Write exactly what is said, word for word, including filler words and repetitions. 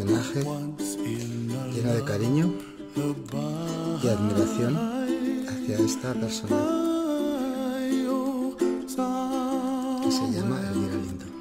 homenaje lleno de cariño y admiración hacia esta persona que se llama Elvira Lindo.